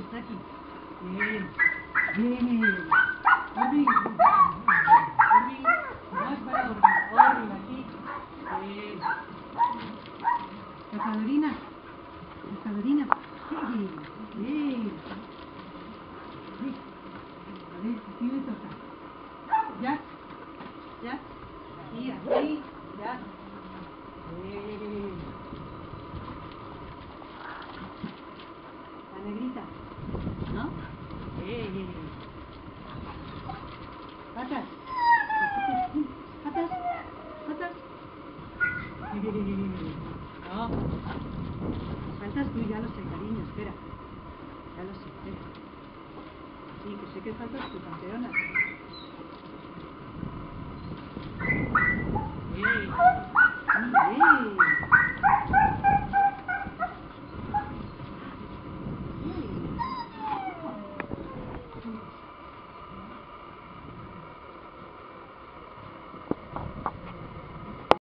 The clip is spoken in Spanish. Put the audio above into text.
Está aquí. Bien. Bien. Orbi. Orbi. Más para Orbi. Orbi, aquí. Bien. Cazadorina. Cazadorina. Bien. Bien. A ver, aquí me toca. Ya. Ya. Y así. Ya. Bien. La negrita. ¿No? Patas. Patas. Patas. No. Faltas tú, ya lo sé, cariño, espera. Ya lo sé, espera. Sí, que sé que faltas tú, campeona. Bien. Bien.